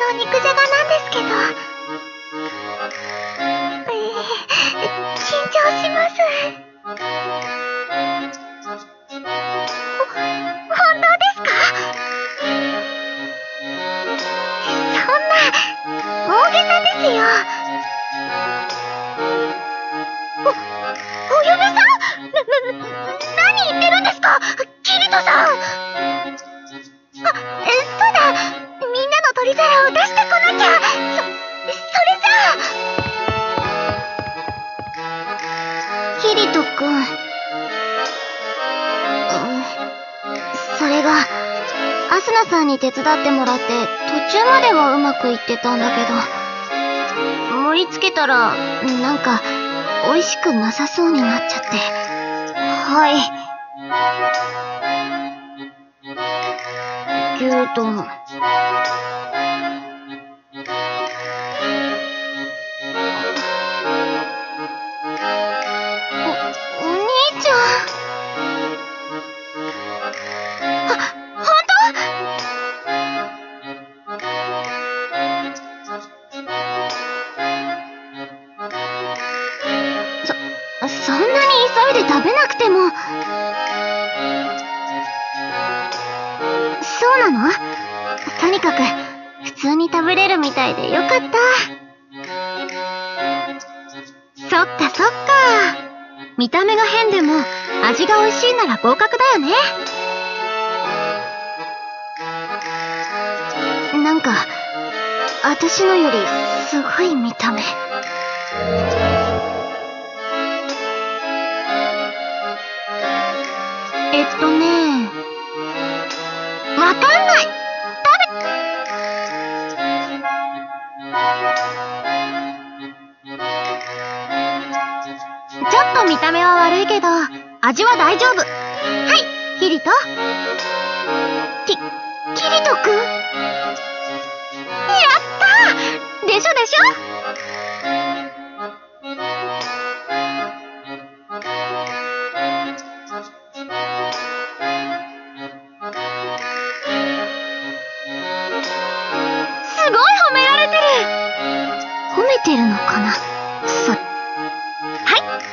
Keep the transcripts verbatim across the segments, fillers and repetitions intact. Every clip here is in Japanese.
の肉じゃがなんですけど、えー、緊張します。ほ本当ですか？そんな大げさですよ。おお嫁さん、な、な、何言ってるんですか、キリトさん。あ、そうだ、みんなの取り皿を出してこなきゃ。そ、それじゃあ。キリトくん。それが、アスナさんに手伝ってもらって、途中まではうまくいってたんだけど、盛り付けたら、なんか、美味しくなさそうになっちゃって。はい。牛丼。お、お兄ちゃん。あ、ほんと？そ、そんなに急いで食べなくても。そうなの？とにかく、普通に食べれるみたいでよかった。そっかそっか。見た目が変でも、味が美味しいなら合格だよね。なんか、私のより、すごい見た目。えっとね、わかんない。食べ、ちょっと見た目は悪いけど、味は大丈夫。はい、キリト。キ、キリトくん？やったー！でしょでしょ？すごい褒められてる。褒めてるのかな？そ、はい、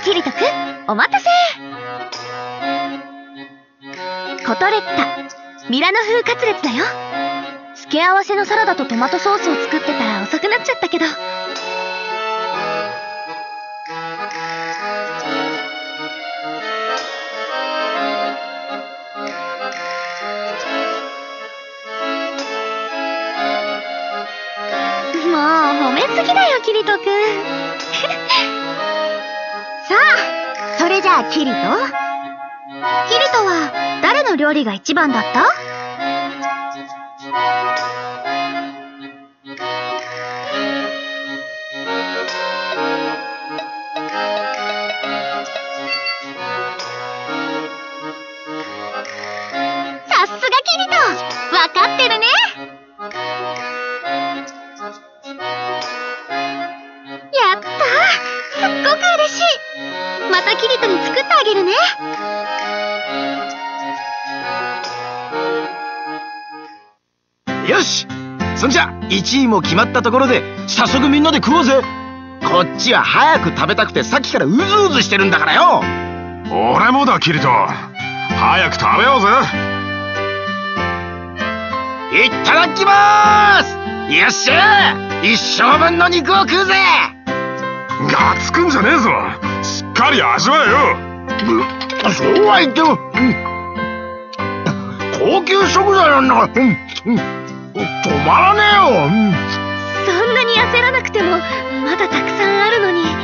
キリトくん、お待たせ。コトレッタ、ミラノ風カツレツだよ。付け合わせのサラダとトマトソースを作ってたら遅くなっちゃったけど。もう褒めすぎだよ、キリトくん。さあ、それじゃあキリト？キリトは誰の料理が一番だった？さすがキリト、わかってるね。やったー、すっごく嬉しい。またキリトに作ってあげるね。 よし、そんじゃいちいも決まったところで早速みんなで食おうぜ。こっちは早く食べたくてさっきからうずうずしてるんだからよ。 俺もだ、キリト。早く食べようぜ。 いっただきまーす。よっしゃー、一生分の肉を食うぜ。 ガッツくんじゃねえぞ、しっかり味わえよ。 そうは言っても、うん、高級食材なんだから、うん、うん、止まらねえよ、うん、 そんなに焦らなくてもまだたくさんあるのに。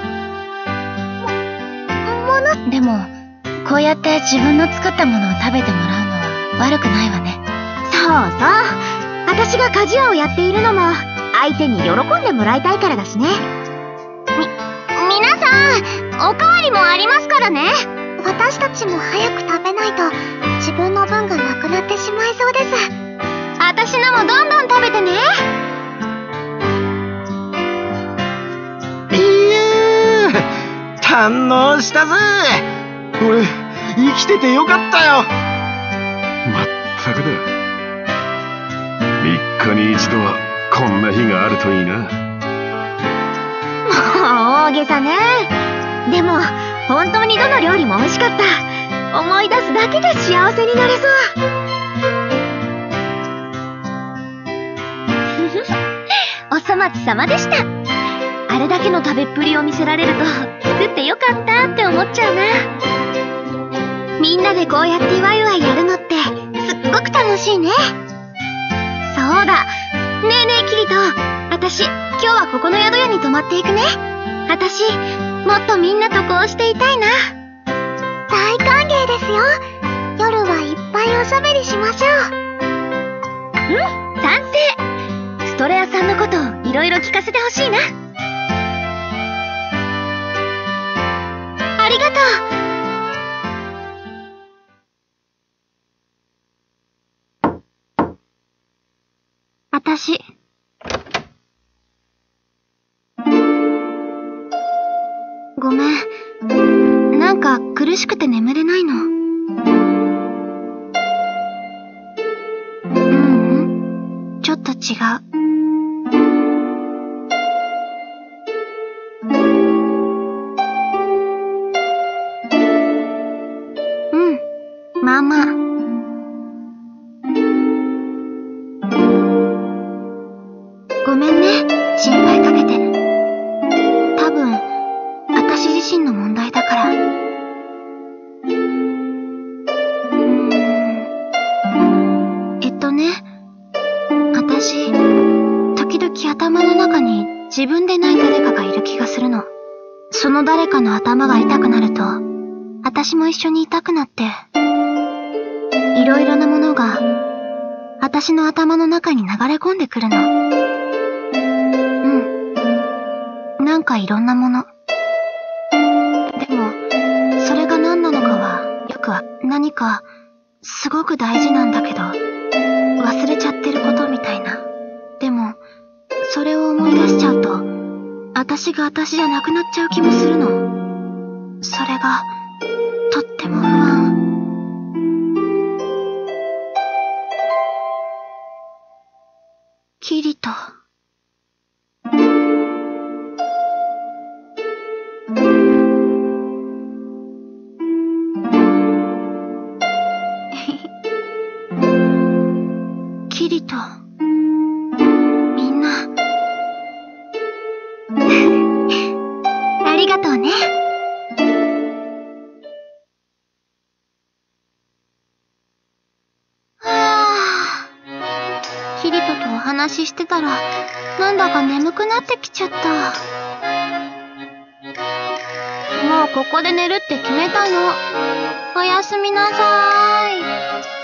も、ものでもこうやって自分の作ったものを食べてもらうのは悪くないわね。そうそう、私が鍛冶屋をやっているのも相手に喜んでもらいたいからだしね。み、皆さんおかわりもありますからね。私たちも早く食べないと自分の分がなくなってしまいそうです。私のもどんどん食べてね。 いやー、堪能したぜ。俺生きててよかったよ。 まったくだ。三日に一度はこんな日があるといいな。 もう大げさね。でも本当にどの料理も美味しかった。思い出すだけで幸せになれそう。お粗末様でした。あれだけの食べっぷりを見せられると作ってよかったって思っちゃうな。みんなでこうやってワイワイやるのってすっごく楽しいね。そうだ。ねえねえキリト、私今日はここの宿屋に泊まっていくね。私もっとみんなとこうしていたいな。大歓迎ですよ。夜はいっぱいおしゃべりしましょう。うん、賛成。ストレアさんのこといろいろ聞かせてほしいな。ありがとう。私ごめん。なんか苦しくて眠れないの。ううん、ちょっと違う。うん、まあまあ。ごめんね、心配かけて。多分私自身の問題だから。うーん。えっとね、私、時々頭の中に自分でない誰かがいる気がするの。その誰かの頭が痛くなると、私も一緒に痛くなって、いろいろなものが、私の頭の中に流れ込んでくるの。うん。なんかいろんなもの。でも、それが何なのかは、よくは、何か、すごく大事なんだけど、忘れちゃってることみたいな。でも、それを思い出しちゃうと、私が私じゃなくなっちゃう気もするの。それが、とっても不安。キリト。キリト。みんな。ありがとうね。はあ。キリトとお話ししてたら、なんだか眠くなってきちゃった。もうここで寝るって決めたの。おやすみなさーい。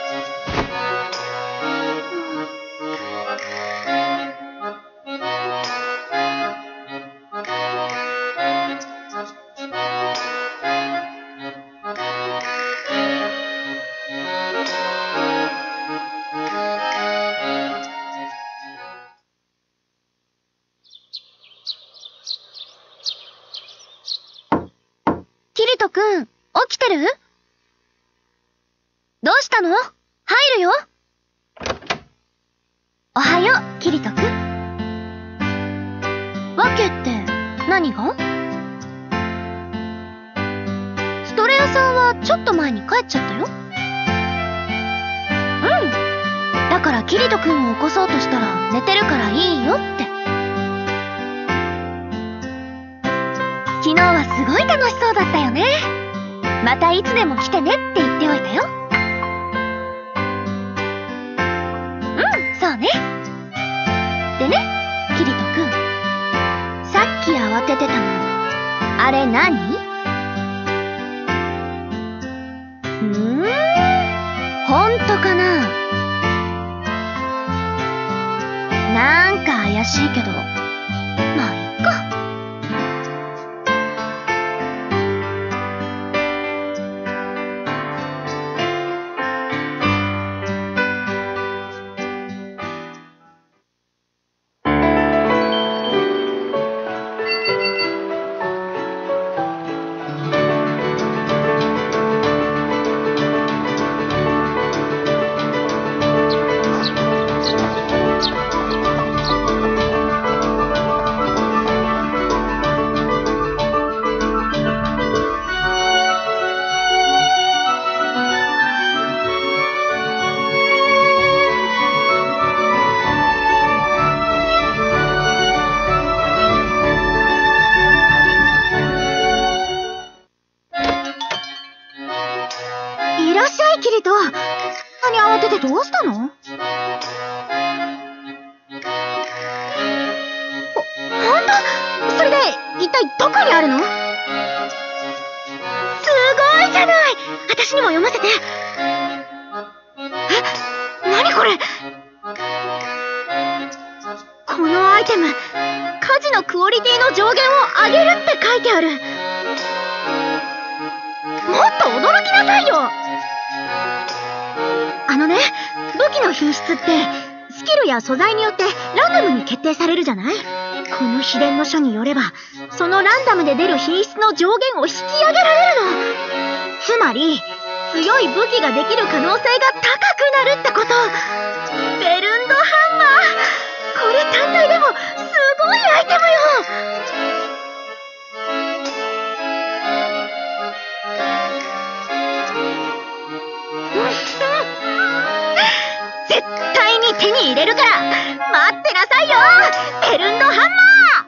キリトくん、起きてる？どうしたの？入るよ。おはよう、キリトくん。わけって何が？ストレアさんはちょっと前に帰っちゃったよ。うん。だからキリトくんを起こそうとしたら寝てるからいいよって。昨日はすごい楽しそうだったよね。またいつでも来てねって言っておいたよ。うん、そうね。でね、キリトくん。さっき慌ててたの、あれ何？うーん、ほんとかな？なんか怪しいけど、まあいっか。 いキリト、あんなに慌ててどうしたの？ほ、ほんと？それで一体どこにあるの？すごいじゃない！私にも読ませて。え、なにこれ？このアイテム、家事のクオリティの上限を上げるって書いてある。もっと驚きなさいよ。あのね、武器の品質ってスキルや素材によってランダムに決定されるじゃない？この秘伝の書によれば、そのランダムで出る品質の上限を引き上げられるの。つまり強い武器ができる可能性が高くなるってこと。ベルンドハンマー、これ単体でもすごいアイテムよ。絶対に手に入れるから待ってなさいよ、ベルンドハンマー。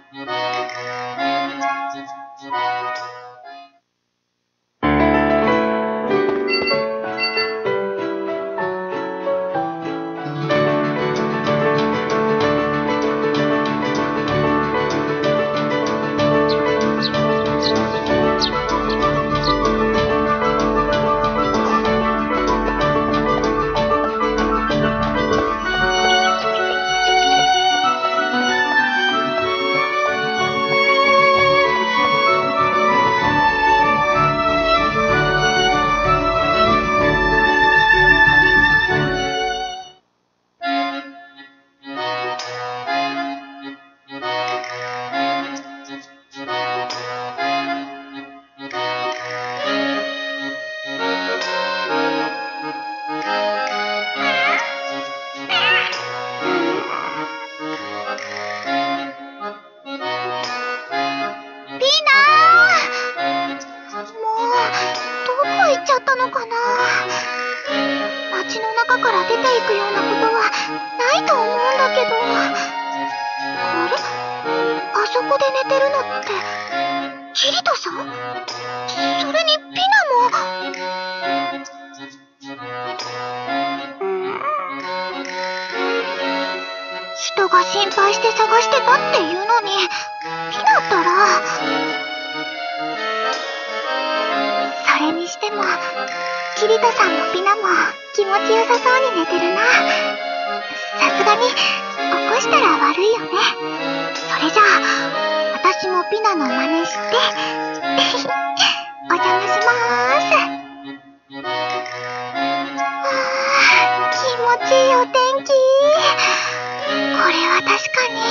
心配して探してたっていうのに、ピナったら。それにしてもキリトさんもピナも気持ちよさそうに寝てるな。さすがに起こしたら悪いよね。それじゃあ私もピナの真似してお邪魔しまーす。あー、気持ちいいお天気。これは確かに。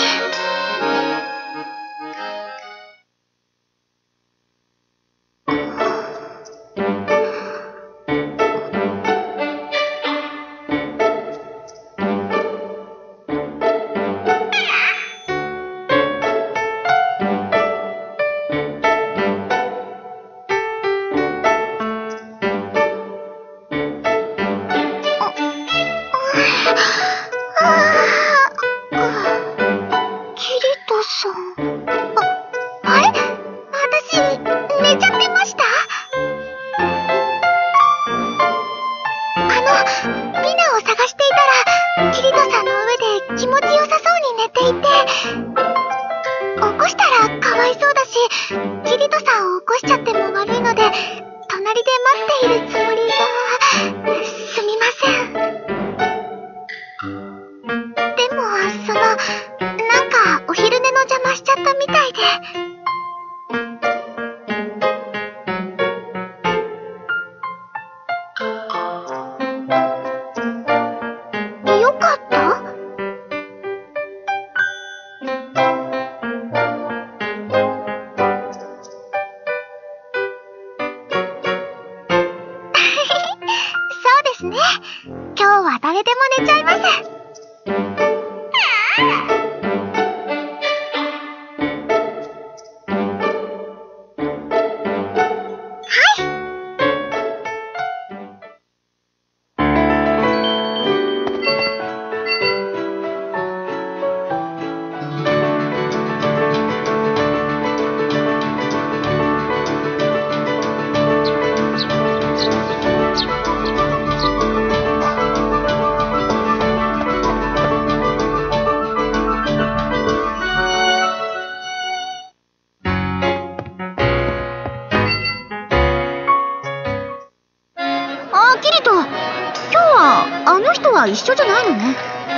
ート、今日はあの人は一緒じゃないのね。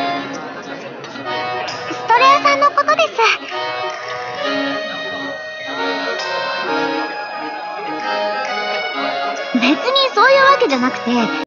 ストレアさんのことです。別にそういうわけじゃなくて、